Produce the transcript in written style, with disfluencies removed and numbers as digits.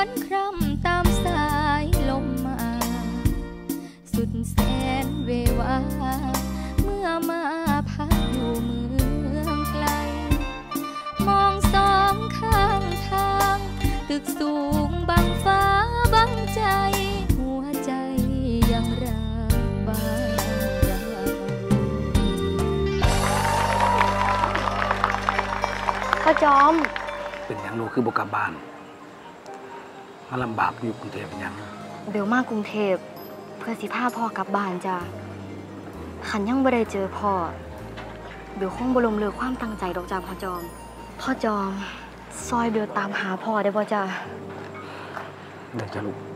วนคร่ำตามสายลมมาสุดแสนเววาเมื่อมาพักอยู่เมืองไกลมองสองข้างทางตึกสูงบังฟ้าบังใจหัวใจยังรักบ้านเราพ่อจอมเป็นอย่างลูกคือบกลับบ้านมาลำบากอยู่กรุงเทพเป็นอย่างเบลมากรุงเทพเพื่อสิพาพ่อกลับบ้านจ้ะขันยังบ่ได้เจอพ่อเบลคงบ่ล้มเลิกความตั้งใจดอกจ้ะพ่อจอมซอยเบลตามหาพ่อได้บ่จ้ะได้จ้ะลูก